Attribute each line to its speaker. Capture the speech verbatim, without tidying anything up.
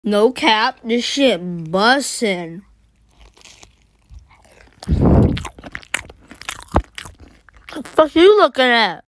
Speaker 1: No cap, this shit bussin'. What the fuck you looking at?